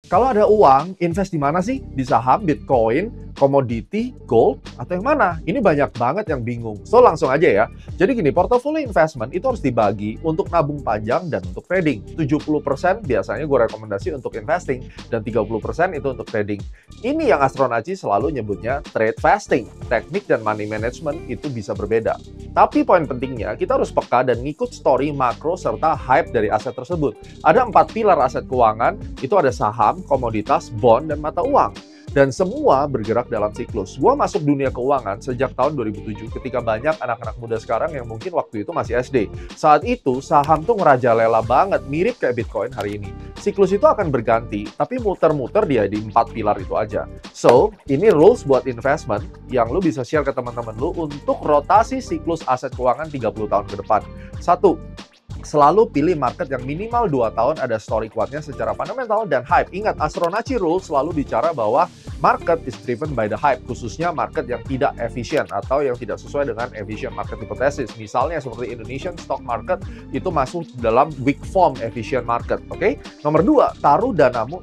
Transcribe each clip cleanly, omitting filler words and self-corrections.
Kalau ada uang, invest di mana sih? Di saham, Bitcoin, komoditi, gold, atau yang mana? Ini banyak banget yang bingung. So, langsung aja ya. Jadi gini, portofolio investment itu harus dibagi untuk nabung panjang dan untuk trading. 70% biasanya gue rekomendasi untuk investing, dan 30% itu untuk trading. Ini yang Astronaci selalu nyebutnya trade fasting. Teknik dan money management itu bisa berbeda. Tapi poin pentingnya, kita harus peka dan ngikut story makro serta hype dari aset tersebut. Ada 4 pilar aset keuangan, itu ada saham, komoditas, bond, dan mata uang. Dan semua bergerak dalam siklus. Gua masuk dunia keuangan sejak tahun 2007 ketika banyak anak-anak muda sekarang yang mungkin waktu itu masih SD. Saat itu saham tuh ngerajalela banget, mirip kayak Bitcoin hari ini. Siklus itu akan berganti, tapi muter-muter dia di 4 pilar itu aja. So, ini rules buat investment yang lu bisa share ke teman-teman lu untuk rotasi siklus aset keuangan 30 tahun ke depan. 1. Selalu pilih market yang minimal 2 tahun ada story kuatnya secara fundamental dan hype. Ingat, Astronaci Rule selalu bicara bahwa market is driven by the hype, khususnya market yang tidak efisien atau yang tidak sesuai dengan efficient market hypothesis. Misalnya seperti Indonesian stock market itu masuk dalam weak form efficient market, oke? Nomor 2, taruh danamu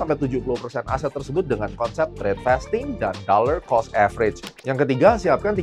60-70% aset tersebut dengan konsep trade fasting dan dollar cost average. Yang ketiga, siapkan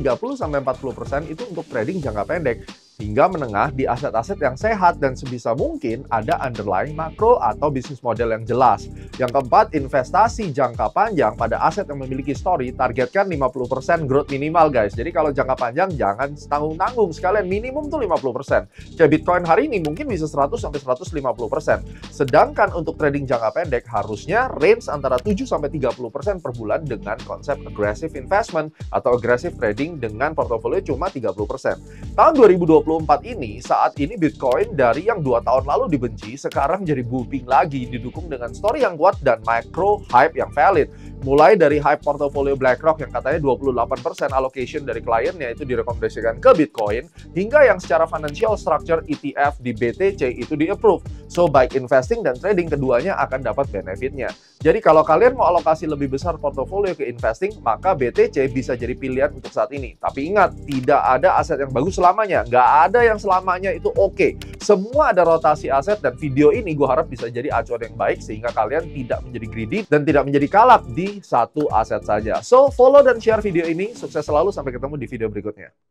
30-40% itu untuk trading jangka pendek hingga menengah di aset-aset yang sehat dan sebisa mungkin ada underlying makro atau bisnis model yang jelas. Yang keempat, investasi jangka panjang pada aset yang memiliki story, targetkan 50% growth minimal guys. Jadi kalau jangka panjang jangan tanggung-tanggung, sekalian minimum tuh 50%. Kayak Bitcoin hari ini mungkin bisa 100-150%. Sedangkan untuk trading jangka pendek harusnya range antara 7-30% per bulan dengan konsep aggressive investment atau aggressive trading dengan portofolio cuma 30%. Tahun 2024 ini, saat ini Bitcoin dari yang 2 tahun lalu dibenci, sekarang jadi booming lagi, didukung dengan story yang kuat dan macro hype yang valid. Mulai dari hype portofolio BlackRock yang katanya 28% allocation dari kliennya itu direkomendasikan ke Bitcoin, hingga yang secara financial structure ETF di BTC itu di-approve. So, baik investing dan trading keduanya akan dapat benefitnya. Jadi kalau kalian mau alokasi lebih besar portofolio ke investing, maka BTC bisa jadi pilihan untuk saat ini. Tapi ingat, tidak ada aset yang bagus selamanya. Nggak ada yang selamanya itu oke. Semua ada rotasi aset, dan video ini gue harap bisa jadi acuan yang baik sehingga kalian tidak menjadi greedy dan tidak menjadi kalap di satu aset saja. So, follow dan share video ini. Sukses selalu, sampai ketemu di video berikutnya.